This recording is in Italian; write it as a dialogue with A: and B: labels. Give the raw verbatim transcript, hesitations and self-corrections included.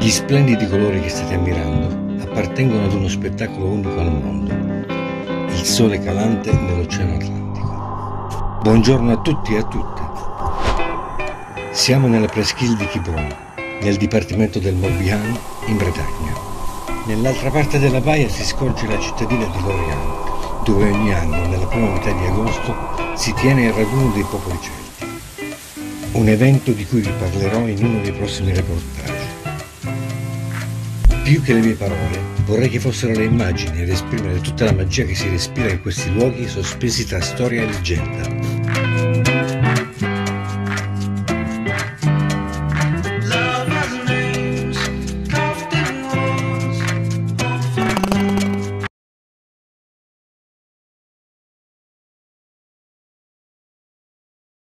A: Gli splendidi colori che state ammirando appartengono ad uno spettacolo unico al mondo, il sole calante nell'Oceano Atlantico. Buongiorno a tutti e a tutte. Siamo nella presqu'île di Quiberon, nel dipartimento del Morbihan, in Bretagna. Nell'altra parte della baia si scorge la cittadina di Lorient, dove ogni anno, nella prima metà di agosto, si tiene il raduno dei popoli celti. Un evento di cui vi parlerò in uno dei prossimi reportage. Più che le mie parole, vorrei che fossero le immagini ad esprimere tutta la magia che si respira in questi luoghi sospesi tra storia e leggenda.